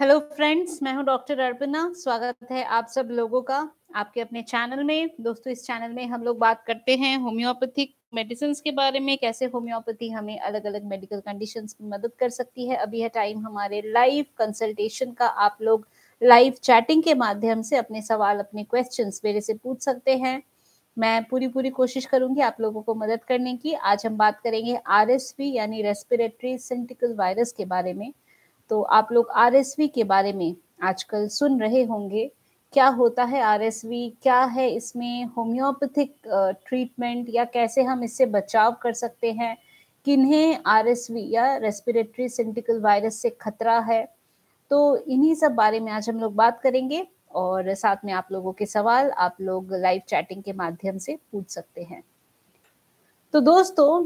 Hello friends, मैं हूं doctor Arpana. स्वागत है आप सब लोगों का आपके अपने चैनल में। दोस्तों, इस चैनल में हम लोग बात करते हैं होम्योपैथिक मेडिसिन्स के बारे में, कैसे होम्योपैथी हमें अलग-अलग मेडिकल कंडीशंस में मदद कर सकती है। अभी है टाइम हमारे लाइव कंसल्टेशन का। आप लोग लाइव चैटिंग के माध्यम से अपने सवाल, अपने क्वेश्चंस मेरे से पूछ सकते हैं। मैं पूरी कोशिश करूँगी आप लोगों को मदद करने की। आज हम बात करेंगे आरएसवी यानी रेस्पिरेटरी सिंटिकल वायरस के बारे में। तो आप लोग आरएसवी के बारे में आजकल सुन रहे होंगे। क्या होता है आरएसवी? क्या है इसमें होम्योपैथिक ट्रीटमेंट, या कैसे हम इससे बचाव कर सकते हैं? किन्हें आरएसवी या रेस्पिरेटरी सिंटिकल वायरस से खतरा है? तो इन्हीं सब बारे में आज हम लोग बात करेंगे, और साथ में आप लोगों के सवाल आप लोग लाइव चैटिंग के माध्यम से पूछ सकते हैं। तो दोस्तों,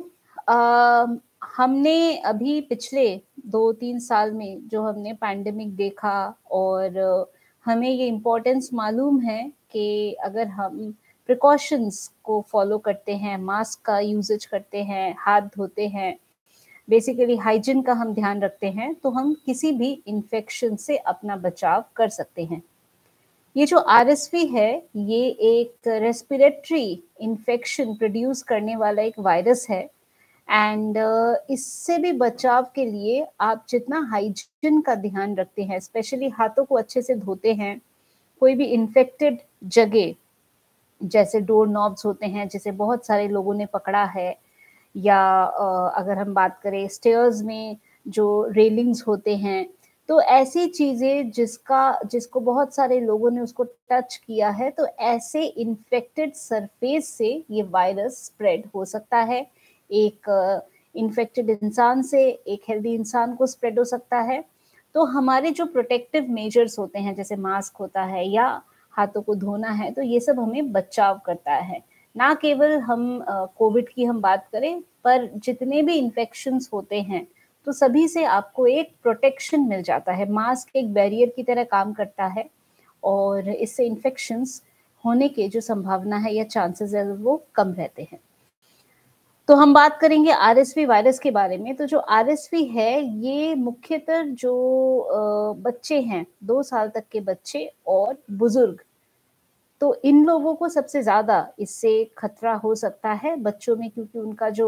हमने अभी पिछले 2-3 साल में जो हमने पैंडेमिक देखा, और हमें ये इम्पोर्टेंस मालूम है कि अगर हम प्रिकॉशंस को फॉलो करते हैं, मास्क का यूसेज करते हैं, हाथ धोते हैं, बेसिकली हाइजीन का हम ध्यान रखते हैं, तो हम किसी भी इन्फेक्शन से अपना बचाव कर सकते हैं। ये जो आरएसवी है, ये एक रेस्पिरेटरी इन्फेक्शन प्रोड्यूस करने वाला एक वायरस है। एंड इससे भी बचाव के लिए आप जितना हाइजीन का ध्यान रखते हैं, स्पेशली हाथों को अच्छे से धोते हैं, कोई भी इन्फेक्टेड जगह जैसे डोर नॉब्स होते हैं जिसे बहुत सारे लोगों ने पकड़ा है, या अगर हम बात करें स्टेयर्स में जो रेलिंग्स होते हैं, तो ऐसी चीज़ें जिसको बहुत सारे लोगों ने उसको टच किया है, तो ऐसे इन्फेक्टेड सरफेस से ये वायरस स्प्रेड हो सकता है। एक इन्फेक्टेड इंसान से एक हेल्दी इंसान को स्प्रेड हो सकता है। तो हमारे जो प्रोटेक्टिव मेजर्स होते हैं, जैसे मास्क होता है या हाथों को धोना है, तो ये सब हमें बचाव करता है। ना केवल हम कोविड की हम बात करें, पर जितने भी इन्फेक्शंस होते हैं, तो सभी से आपको एक प्रोटेक्शन मिल जाता है। मास्क एक बैरियर की तरह काम करता है, और इससे इन्फेक्शंस होने के जो संभावना है या चांसेस है, वो कम रहते हैं। तो हम बात करेंगे आरएसवी वायरस के बारे में। तो जो आरएसवी है, ये मुख्यतः जो बच्चे हैं, 2 साल तक के बच्चे और बुजुर्ग, तो इन लोगों को सबसे ज़्यादा इससे खतरा हो सकता है बच्चों में, क्योंकि उनका जो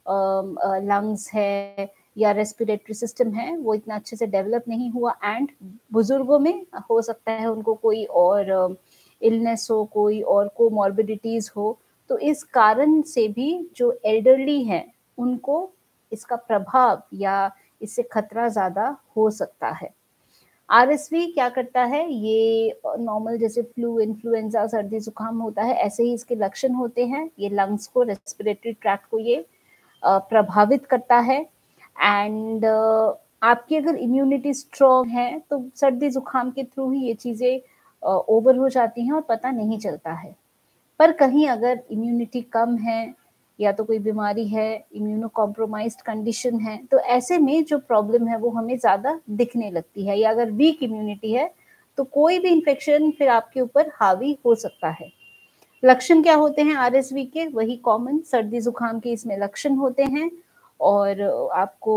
लंग्स है या रेस्पिरेटरी सिस्टम है, वो इतना अच्छे से डेवलप नहीं हुआ। एंड बुजुर्गों में हो सकता है उनको कोई और इलनेस हो, कोई और कोमॉर्बिडिटीज़ हो। तो इस कारण से भी जो एल्डरली हैं, उनको इसका प्रभाव या इससे खतरा ज़्यादा हो सकता है। आरएसवी क्या करता है? ये नॉर्मल जैसे फ्लू, इन्फ्लुएंजा, सर्दी जुकाम होता है, ऐसे ही इसके लक्षण होते हैं। ये लंग्स को, रेस्पिरेटरी ट्रैक्ट को ये प्रभावित करता है। एंड आपकी अगर इम्यूनिटी स्ट्रॉन्ग है, तो सर्दी जुकाम के थ्रू ही ये चीज़ें ओवर हो जाती हैं और पता नहीं चलता है। पर कहीं अगर इम्यूनिटी कम है, या तो कोई बीमारी है, इम्यूनो कॉम्प्रोमाइज्ड कंडीशन है, तो ऐसे में जो प्रॉब्लम है वो हमें ज़्यादा दिखने लगती है। या अगर वीक इम्यूनिटी है, तो कोई भी इन्फेक्शन फिर आपके ऊपर हावी हो सकता है। लक्षण क्या होते हैं आरएसवी के? वही कॉमन सर्दी जुकाम के इसमें लक्षण होते हैं, और आपको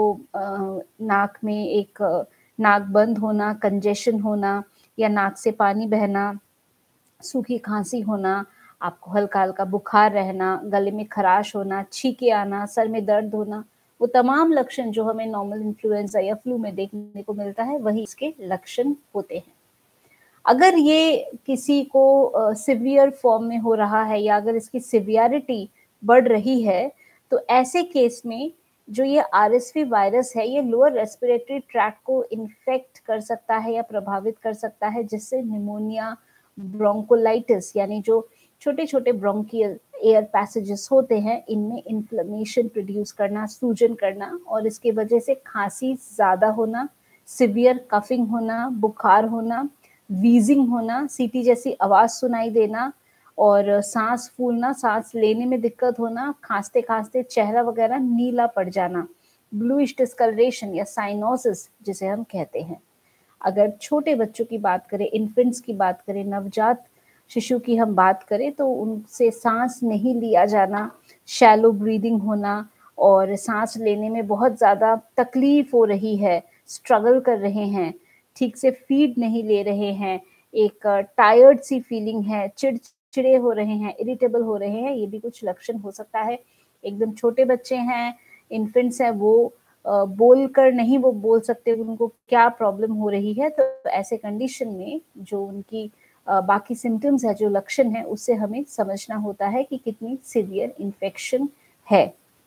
नाक में एक नाक बंद होना, कंजेशन होना, या नाक से पानी बहना, सूखी खांसी होना, आपको हल्का-हल्का बुखार रहना, गले में खराश होना, छींके आना, सर में दर्द होना, वो तमाम लक्षण जो हमें नॉर्मल इन्फ्लुएंजा या फ्लू में देखने को मिलता है, वही इसके लक्षण होते हैं। अगर ये किसी को सिवियर फॉर्म में हो रहा है, या अगर इसकी सिवियरिटी बढ़ रही है, तो ऐसे केस में जो ये आरएसवी वायरस है, ये लोअर रेस्पिरेटरी ट्रैक्ट को इन्फेक्ट कर सकता है या प्रभावित कर सकता है, जिससे निमोनिया, ब्रोंकोलाइटिस यानी जो छोटे-छोटे ब्रोंकियल एयर पैसेजेस होते हैं, इनमें इन्फ्लेमेशन प्रोड्यूस करना, सूजन करना, और इसकी वजह से खाँसी ज़्यादा होना, सिवियर कफिंग होना, बुखार होना, वीजिंग होना, सीटी जैसी आवाज़ सुनाई देना, और साँस फूलना, साँस लेने में दिक्कत होना, खाँसते-खाँसते चेहरा वगैरह नीला पड़ जाना, ब्लूइश डिस्कलरेशन या साइनोसिस जिसे हम कहते हैं। अगर छोटे बच्चों की बात करें, इन्फेंट्स की बात करें, नवजात शिशु की हम बात करें, तो उनसे साँस नहीं लिया जाना, शैलो ब्रीदिंग होना, और साँस लेने में बहुत ज़्यादा तकलीफ़ हो रही है, स्ट्रगल कर रहे हैं, ठीक से फीड नहीं ले रहे हैं, एक टायर्ड सी फीलिंग है, चिड़चिड़े हो रहे हैं, इरिटेबल हो रहे हैं, ये भी कुछ लक्षण हो सकता है। एकदम छोटे बच्चे हैं, इन्फेंट्स हैं, वो बोल कर नहीं वो बोल सकते उनको क्या प्रॉब्लम हो रही है, तो ऐसे कंडीशन में जो उनकी बाकी सिम्टम्स है, जो लक्षण है, उससे हमें समझना होता है कि कितनी सीवियर इन्फेक्शन है।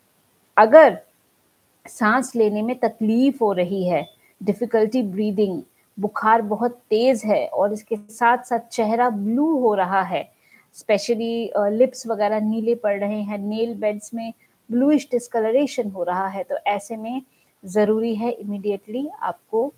अगर सांस लेने में तकलीफ हो रही है, डिफिकल्टी ब्रीदिंग, बुखार बहुत तेज है और इसके साथ साथ चेहरा ब्लू हो रहा है, स्पेशली लिप्स वगैरह नीले पड़ रहे हैं, नेल बेड्स में ब्लूइश डिस्कलरेशन हो रहा है, तो ऐसे में ज़रूरी है इमीडिएटली आपको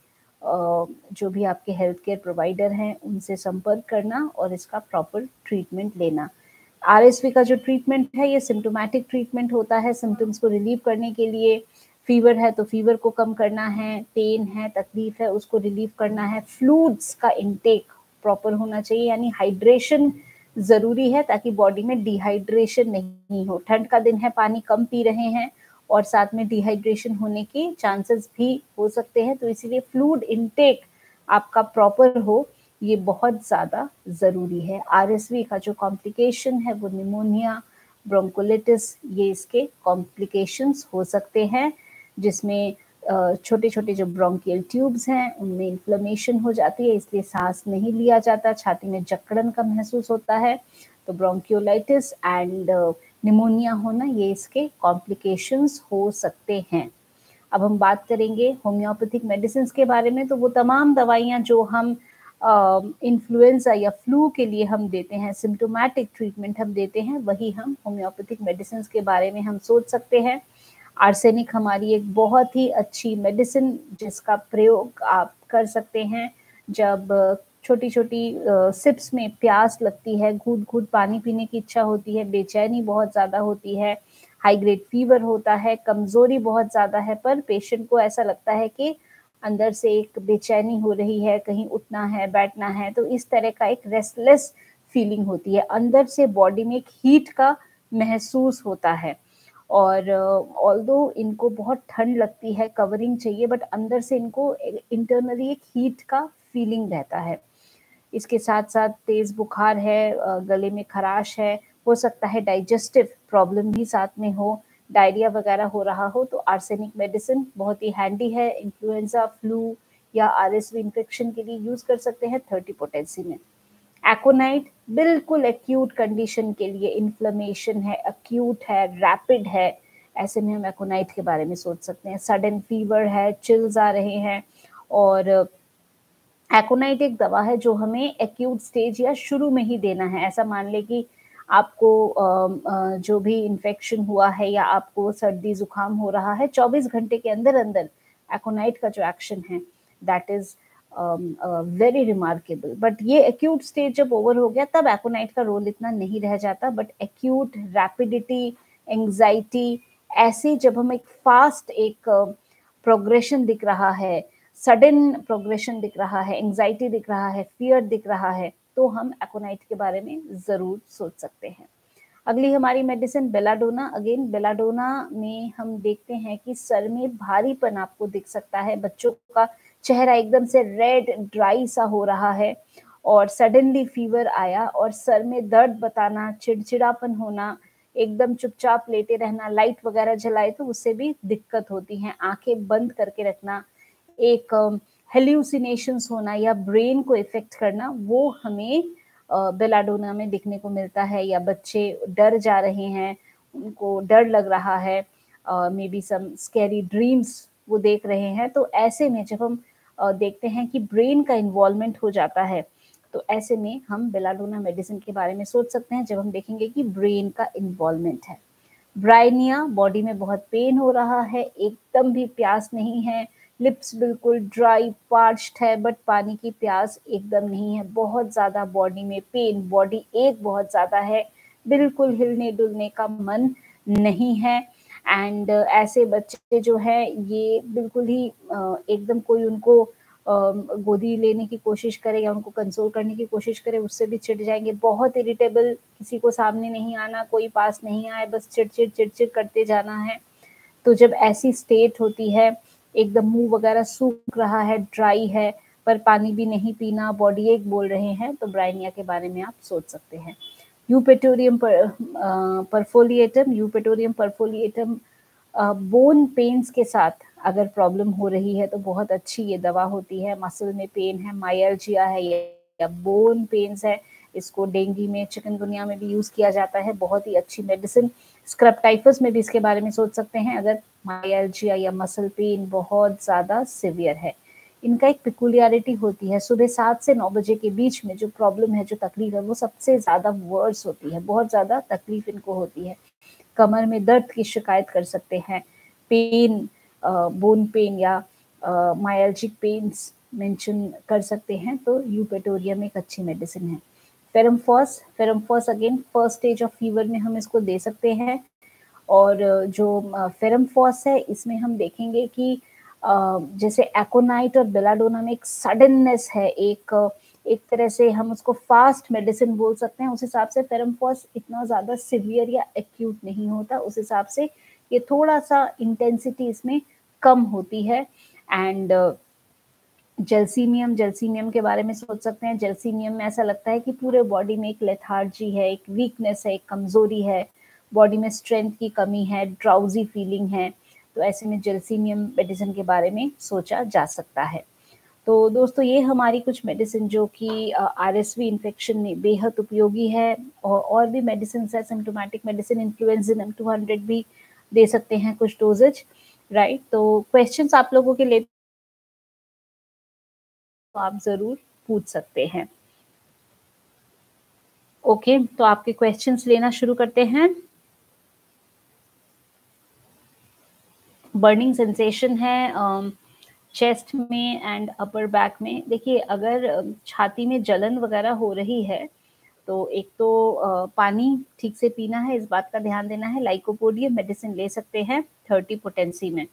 जो भी आपके हेल्थ केयर प्रोवाइडर हैं उनसे संपर्क करना और इसका प्रॉपर ट्रीटमेंट लेना। आरएसवी का जो ट्रीटमेंट है ये सिम्टोमेटिक ट्रीटमेंट होता है, सिम्टम्स को रिलीव करने के लिए। फीवर है तो फीवर को कम करना है, पेन है, तकलीफ है, उसको रिलीव करना है। फ्लूइड्स का इनटेक प्रॉपर होना चाहिए, यानी हाइड्रेशन ज़रूरी है ताकि बॉडी में डिहाइड्रेशन नहीं हो। ठंड का दिन है, पानी कम पी रहे हैं और साथ में डिहाइड्रेशन होने के चांसेस भी हो सकते हैं, तो इसीलिए फ्लूइड इनटेक आपका प्रॉपर हो, ये बहुत ज़्यादा ज़रूरी है। आरएसवी का जो कॉम्प्लिकेशन है वो निमोनिया, ब्रोंकोलिटिस, ये इसके कॉम्प्लिकेशंस हो सकते हैं, जिसमें छोटे-छोटे जो ब्रोंकियल ट्यूब्स हैं उनमें इन्फ्लेमेशन हो जाती है, इसलिए सांस नहीं लिया जाता, छाती में जकड़न का महसूस होता है, तो ब्रोंकियोलाइटिस एंड निमोनिया होना ये इसके कॉम्प्लिकेशंस हो सकते हैं। अब हम बात करेंगे होम्योपैथिक मेडिसिन्स के बारे में, तो वो तमाम दवाइयाँ जो हम इन्फ्लुएंजा या फ्लू के लिए हम देते हैं, सिम्प्टोमेटिक ट्रीटमेंट हम देते हैं, वही हम होम्योपैथिक मेडिसिन्स के बारे में हम सोच सकते हैं। आर्सेनिक हमारी एक बहुत ही अच्छी मेडिसिन जिसका प्रयोग आप कर सकते हैं जब छोटी-छोटी सिप्स में प्यास लगती है, घूँट-घूँट पानी पीने की इच्छा होती है, बेचैनी बहुत ज़्यादा होती है, हाई ग्रेड फीवर होता है, कमज़ोरी बहुत ज़्यादा है, पर पेशेंट को ऐसा लगता है कि अंदर से एक बेचैनी हो रही है, कहीं उठना है, बैठना है, तो इस तरह का एक रेस्टलेस फीलिंग होती है। अंदर से बॉडी में एक हीट का महसूस होता है और ऑल्दो इनको बहुत ठंड लगती है, कवरिंग चाहिए, बट अंदर से इनको इंटरनली एक हीट का फीलिंग रहता है। इसके साथ-साथ तेज़ बुखार है, गले में खराश है, हो सकता है डाइजेस्टिव प्रॉब्लम भी साथ में हो, डायरिया वगैरह हो रहा हो, तो आर्सेनिक मेडिसिन बहुत ही हैंडी है, इन्फ्लुएंजा, फ्लू या आरएसवी इन्फेक्शन के लिए यूज़ कर सकते हैं 30 पोटेंसी में। एकोनाइट बिल्कुल एक्यूट कंडीशन के लिए, इन्फ्लेमेशन है, एक्यूट है, रैपिड है, ऐसे में हम एकोनाइट के बारे में सोच सकते हैं। सडन फीवर है, चिल्स आ रहे हैं और एकोनाइट एक दवा है जो हमें एक्यूट स्टेज या शुरू में ही देना है। ऐसा मान लें कि आपको जो भी इन्फेक्शन हुआ है या आपको सर्दी ज़ुकाम हो रहा है, 24 घंटे के अंदर-अंदर एकोनाइट का जो एक्शन है that is very remarkable. But ये एक्यूट स्टेज जब ओवर हो गया तब एकोनाइट का रोल इतना नहीं रह जाता, बट एक्यूट रैपिडिटी, एंग्जायटी, ऐसे जब हम एक फास्ट एक प्रोग्रेशन दिख रहा है, सडन प्रोग्रेशन दिख रहा है, एंग्जायटी दिख रहा है, फियर दिख रहा है, तो हम एकोनाइट के बारे में ज़रूर सोच सकते हैं। अगली हमारी मेडिसिन बेलाडोना। अगेन बेलाडोना में हम देखते हैं कि सर में भारीपन आपको दिख सकता है, बच्चों का चेहरा एकदम से रेड ड्राई सा हो रहा है और सडनली फीवर आया और सर में दर्द बताना, चिड़चिड़ापन होना, एकदम चुपचाप लेटे रहना, लाइट वगैरह जलाए तो उससे भी दिक्कत होती है। आँखें बंद करके रखना, एक हेल्यूसिनेशंस होना या ब्रेन को इफ़ेक्ट करना, वो हमें बेलाडोना में दिखने को मिलता है। या बच्चे डर जा रहे हैं, उनको डर लग रहा है, maybe some scary dreams वो देख रहे हैं, तो ऐसे में जब हम देखते हैं कि ब्रेन का इन्वॉल्वमेंट हो जाता है, तो ऐसे में हम बेलाडोना मेडिसिन के बारे में सोच सकते हैं जब हम देखेंगे कि ब्रेन का इन्वॉल्वमेंट है। ब्रायनिया, बॉडी में बहुत पेन हो रहा है, एकदम भी प्यास नहीं है, लिप्स बिल्कुल ड्राई पार्च्ड है, बट पानी की प्यास एकदम नहीं है, बहुत ज़्यादा बॉडी में पेन, बॉडी एक बहुत ज़्यादा है, बिल्कुल हिलने-डुलने का मन नहीं है। एंड ऐसे बच्चे जो हैं ये बिल्कुल ही एकदम कोई उनको गोदी लेने की कोशिश करे या उनको कंसोल करने की कोशिश करे, उससे भी चिढ़ जाएँगे, बहुत इरिटेबल, किसी को सामने नहीं आना, कोई पास नहीं आए, बस चिड़-चिड़ करते जाना है। तो जब ऐसी स्टेट होती है, एकदम मुँह वगैरह सूख रहा है, ड्राई है, पर पानी भी नहीं पीना, बॉडी एक बोल रहे हैं, तो ब्राइनिया के बारे में आप सोच सकते हैं। यूपेटोरियम परफोलिएटम बोन पेन्स के साथ अगर प्रॉब्लम हो रही है तो बहुत अच्छी ये दवा होती है। मसल में पेन है, मायल्जिया है या बोन पेन्स है, इसको डेंगू में, चिकनगुनिया में भी यूज़ किया जाता है, बहुत ही अच्छी मेडिसिन। स्क्रब टाइफस में भी इसके बारे में सोच सकते हैं अगर मायल्जिया या मसल पेन बहुत ज़्यादा सिवियर है। इनका एक पिकुलियरिटी होती है, सुबह 7 से 9 बजे के बीच में जो प्रॉब्लम है, जो तकलीफ है, वो सबसे ज़्यादा वर्स होती है, बहुत ज़्यादा तकलीफ इनको होती है। कमर में दर्द की शिकायत कर सकते हैं, पेन, बोन पेन या मायल्जिक पेन्स मेंशन कर सकते हैं, तो यूपेटोरियम एक अच्छी मेडिसिन है। Ferrum phos again first stage of fever में हम इसको दे सकते हैं। और जो फेरमफॉस है, इसमें हम देखेंगे कि जैसे एकोनाइट और बेलाडोना में एक सडननेस है, एक तरह से हम उसको फास्ट मेडिसिन बोल सकते हैं। उस हिसाब से फेरमफॉस इतना ज़्यादा सिवियर या एक्यूट नहीं होता, उस हिसाब से ये थोड़ा सा इंटेंसिटी इसमें कम होती है। एंड जेल्सीमियम के बारे में सोच सकते हैं। जेल्सीमियम में ऐसा लगता है कि पूरे बॉडी में एक लेथार्जी है, एक वीकनेस है, एक कमजोरी है, बॉडी में स्ट्रेंथ की कमी है, ड्राउजी फीलिंग है, तो ऐसे में जेल्सीमियम मेडिसिन के बारे में सोचा जा सकता है। तो दोस्तों, ये हमारी कुछ मेडिसिन जो कि आरएसवी इन्फेक्शन में बेहद उपयोगी है। और भी मेडिसिन है, सिम्टोमेटिक मेडिसिन, इन्फ्लुएंजिनम 200 भी दे सकते हैं कुछ डोजेज, राइट। तो क्वेश्चंस आप लोगों के लिए तो आप जरूर पूछ सकते हैं। ओके, तो आपके क्वेश्चंस लेना शुरू करते हैं। बर्निंग सेंसेशन है चेस्ट में एंड अपर बैक में। देखिए, अगर छाती में जलन वगैरह हो रही है तो एक तो पानी ठीक से पीना है, इस बात का ध्यान देना है। लाइकोपोडियम मेडिसिन ले सकते हैं 30 पोटेंसी में।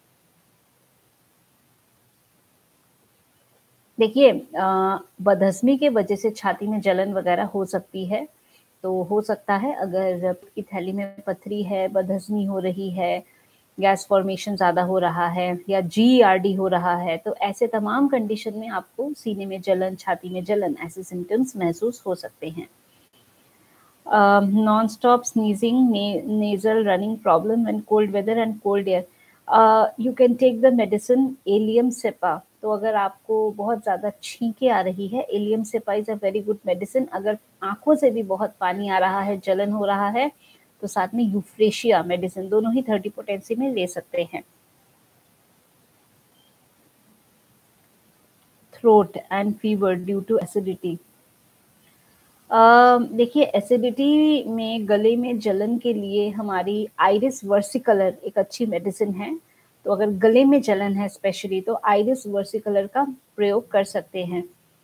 देखिए, बदहज़मी के वजह से छाती में जलन वगैरह हो सकती है, तो हो सकता है अगर की थैली में पथरी है, बदहज़मी हो रही है, गैस फॉर्मेशन ज़्यादा हो रहा है या जीईआरडी हो रहा है, तो ऐसे तमाम कंडीशन में आपको सीने में जलन, छाती में जलन, ऐसे सिम्पटम्स महसूस हो सकते हैं। Non-stop sneezing, nasal running problem when cold weather and cold air. You can take the medicine Allium cepa. तो अगर आपको बहुत ज़्यादा छींके आ रही है, allium cepa is a very good medicine. अगर आँखों से भी बहुत पानी आ रहा है, जलन हो रहा है, तो साथ में यूफ्रेशिया मेडिसिन, दोनों ही 30 पोटेंसी में ले सकते हैं। Throat and fever due to acidity. देखिए, एसिडिटी में गले में जलन के लिए हमारी आइरिस वर्सिकलर एक अच्छी मेडिसिन है। तो अगर गले में जलन है स्पेशली, तो आइरिस वर्सिकलर का प्रयोग कर सकते हैं।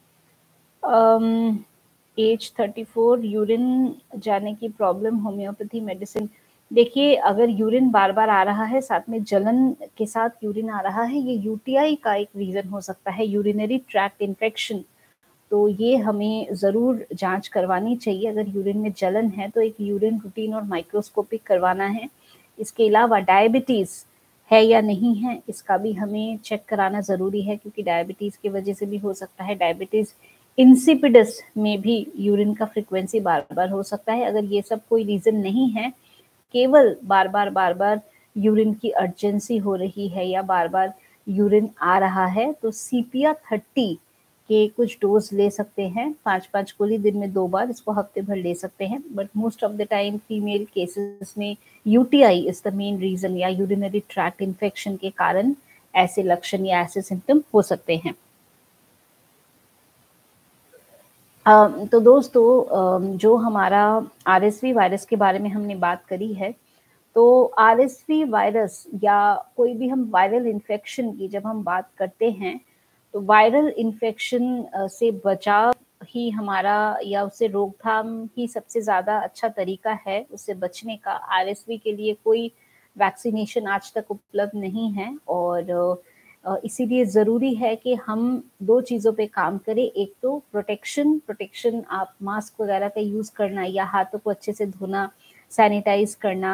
एज 34, यूरिन जाने की प्रॉब्लम, होम्योपैथी मेडिसिन। देखिए, अगर यूरिन बार बार आ रहा है, साथ में जलन के साथ यूरिन आ रहा है, ये यूटीआई का एक रीज़न हो सकता है, यूरिनरी ट्रैक्ट इन्फेक्शन। तो ये हमें ज़रूर जांच करवानी चाहिए। अगर यूरिन में जलन है तो एक यूरिन रूटीन और माइक्रोस्कोपिक करवाना है। इसके अलावा डायबिटीज़ है या नहीं है, इसका भी हमें चेक कराना ज़रूरी है, क्योंकि डायबिटीज़ की वजह से भी हो सकता है। डायबिटीज़ इंसिपिडस में भी यूरिन का फ्रीक्वेंसी बार बार हो सकता है। अगर ये सब कोई रीज़न नहीं है, केवल बार बार यूरिन की अर्जेंसी हो रही है या बार बार यूरिन आ रहा है, तो सीपिया 30 के कुछ डोज ले सकते हैं, 5-5 गोली दिन में 2 बार, इसको हफ्ते भर ले सकते हैं। But most of the time female cases में UTI is the main reason, या यूरिनरी ट्रैक्ट इन्फेक्शन के कारण ऐसे लक्षण या ऐसे सिम्टम हो सकते हैं। तो दोस्तों, जो हमारा आरएसवी वायरस के बारे में हमने बात करी है, तो आरएसवी वायरस या कोई भी हम वायरल इन्फेक्शन की जब हम बात करते हैं, तो वायरल इन्फेक्शन से बचाव ही हमारा, या उससे रोकथाम ही सबसे ज़्यादा अच्छा तरीका है उससे बचने का। आरएसवी के लिए कोई वैक्सीनेशन आज तक उपलब्ध नहीं है, और इसीलिए ज़रूरी है कि हम 2 चीज़ों पे काम करें। एक तो प्रोटेक्शन, आप मास्क वगैरह का यूज़ करना या हाथों को अच्छे से धोना, सैनिटाइज करना,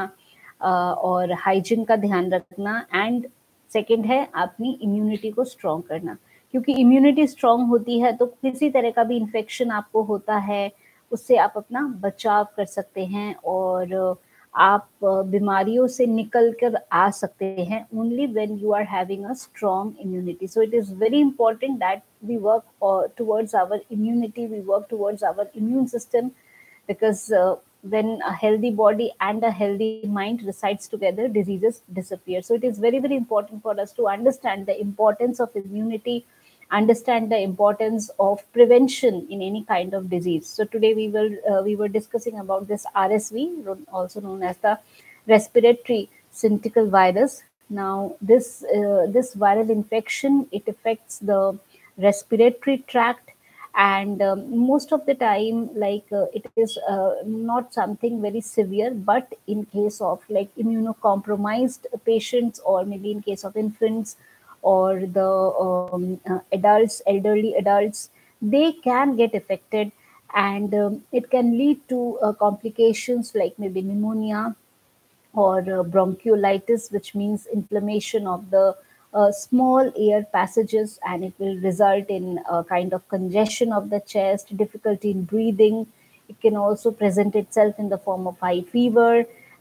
और हाइजीन का ध्यान रखना। एंड सेकंड है अपनी इम्यूनिटी को स्ट्रॉन्ग करना। क्योंकि इम्यूनिटी स्ट्रांग होती है तो किसी तरह का भी इन्फेक्शन आपको होता है उससे आप अपना बचाव कर सकते हैं और आप बीमारियों से निकल कर आ सकते हैं only when you are having a strong immunity. So it is very important that we work towards our immunity, we work towards our immune system, because when a healthy body and a healthy mind resides together, diseases disappear. So it is very, very important for us to understand the importance of immunity, understand the importance of prevention in any kind of disease. So today we were discussing about this RSV, also known as the respiratory syncytial virus. Now this viral infection, it affects the respiratory tract, and most of the time, like it is not something very severe, but in case of like immunocompromised patients, or maybe in case of infants or the adults, elderly adults, they can get affected, and it can lead to complications like maybe pneumonia or bronchiolitis, which means inflammation of the small air passages, and it will result in a kind of congestion of the chest, difficulty in breathing. It can also present itself in the form of high fever,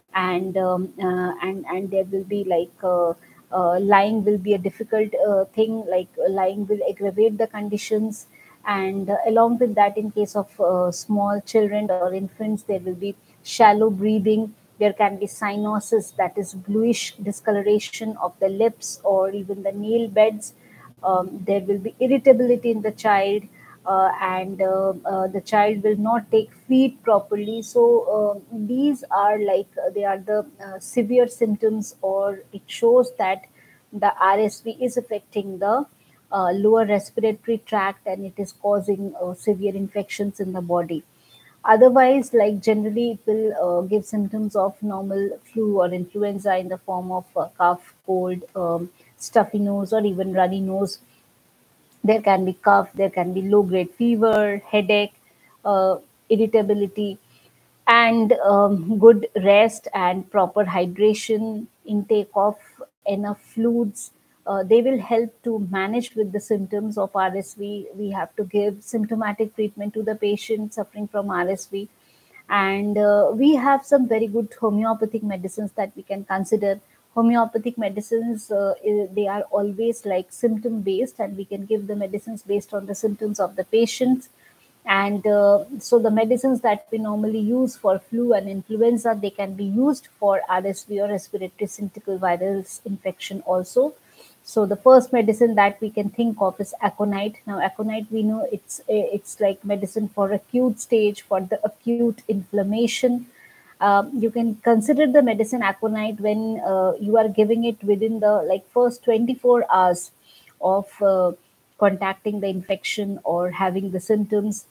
and there will be like lying will be a difficult thing. Like lying will aggravate the conditions, and along with that, in case of small children or infants, there will be shallow breathing. There can be cyanosis, that is bluish discoloration of the lips or even the nail beds. There will be irritability in the child, and the child will not take feed properly. So these are like they are the severe symptoms, or it shows that the RSV is affecting the lower respiratory tract, and it is causing severe infections in the body. Otherwise, like generally, it will give symptoms of normal flu or influenza in the form of cough, cold, stuffy nose, or even runny nose. There can be cough, there can be low grade fever, headache, irritability, and good rest and proper hydration, intake of enough fluids. They will help to manage with the symptoms of RSV. We have to give symptomatic treatment to the patient suffering from RSV, and we have some very good homeopathic medicines that we can consider. Homeopathic medicines, they are always like symptom based, and we can give the medicines based on the symptoms of the patients. And so the medicines that we normally use for flu and influenza, they can be used for RSV or respiratory syncytial virus infection also. So the first medicine that we can think of is aconite. Now aconite, we know it's like medicine for acute stage, for the acute inflammation. You can consider the medicine aconite when you are giving it within the like first 24 hours of contacting the infection or having the symptoms.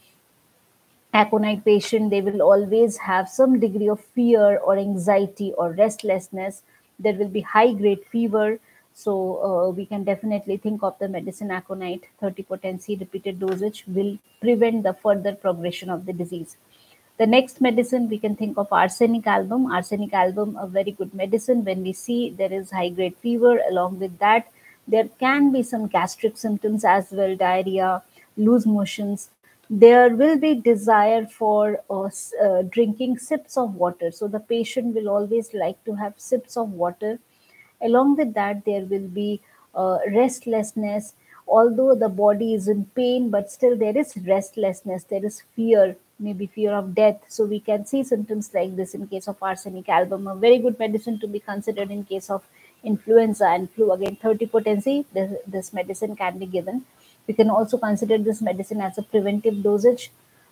Aconite patient, they will always have some degree of fear or anxiety or restlessness. There will be high grade fever. So we can definitely think of the medicine aconite. 30 potency repeated dosage will prevent the further progression of the disease. The next medicine, we can think of arsenic album. Arsenic album, a very good medicine when we see there is high grade fever. Along with that, there can be some gastric symptoms as well, diarrhea, loose motions. There will be desire for drinking sips of water. So the patient will always like to have sips of water. Along with that, there will be restlessness. Although the body is in pain, but still there is restlessness, there is fear, maybe fear of death. So we can see symptoms like this in case of arsenic album. A very good medicine to be considered in case of influenza and flu. Again, 30 potency, this medicine can be given. We can also consider this medicine as a preventive dosage.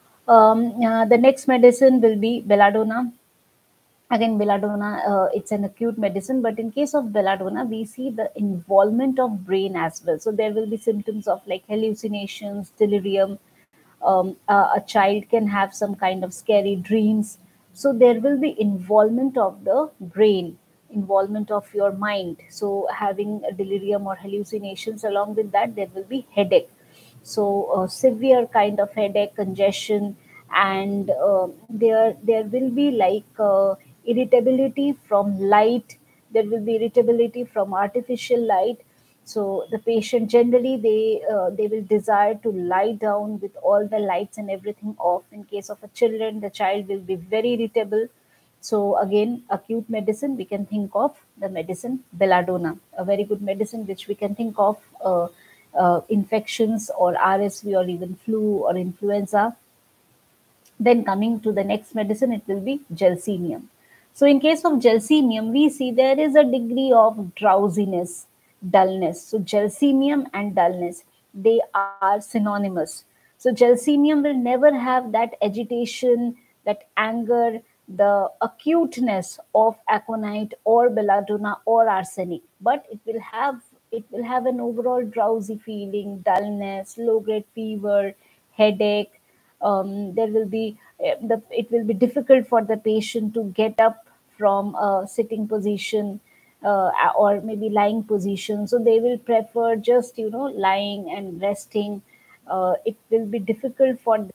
The next medicine will be belladonna. Again, belladonna, it's an acute medicine, but in case of belladonna, we see the involvement of brain as well. So there will be symptoms of like hallucinations, delirium. A child can have some kind of scary dreams. So there will be involvement of the brain, involvement of your mind. So having a delirium or hallucinations, along with that, there will be headache. So severe kind of headache, congestion, and there will be like irritability from light. There will be irritability from artificial light. So the patient generally they will desire to lie down with all the lights and everything off. In case of a children, the child will be very irritable. So again, acute medicine, we can think of the medicine belladonna, a very good medicine which we can think of infections or RSV or even flu or influenza. Then coming to the next medicine, it will be gelsemium. So in case of gelsemium, we see there is a degree of drowsiness, dullness. So gelsemium and dullness, they are synonymous. So gelsemium will never have that agitation, that anger, the acuteness of aconite or belladonna or arsenic, but it will have an overall drowsy feeling, dullness, low grade fever, headache. There will be it will be difficult for the patient to get up from a sitting position or maybe lying position, so they will prefer just lying and resting. It will be difficult for